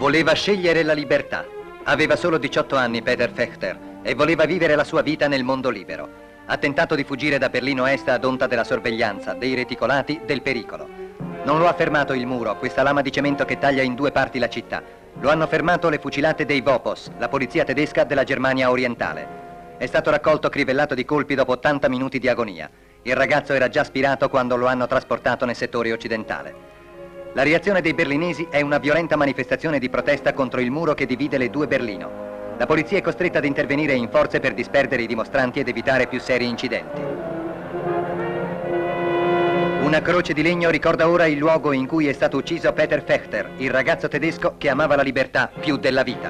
Voleva scegliere la libertà. Aveva solo 18 anni Peter Fechter e voleva vivere la sua vita nel mondo libero. Ha tentato di fuggire da Berlino Est ad onta della sorveglianza, dei reticolati, del pericolo. Non lo ha fermato il muro, questa lama di cemento che taglia in due parti la città. Lo hanno fermato le fucilate dei Vopos, la polizia tedesca della Germania orientale. È stato raccolto crivellato di colpi dopo 80 minuti di agonia. Il ragazzo era già spirato quando lo hanno trasportato nel settore occidentale. La reazione dei berlinesi è una violenta manifestazione di protesta contro il muro che divide le due Berlino. La polizia è costretta ad intervenire in forze per disperdere i dimostranti ed evitare più seri incidenti. Una croce di legno ricorda ora il luogo in cui è stato ucciso Peter Fechter, il ragazzo tedesco che amava la libertà più della vita.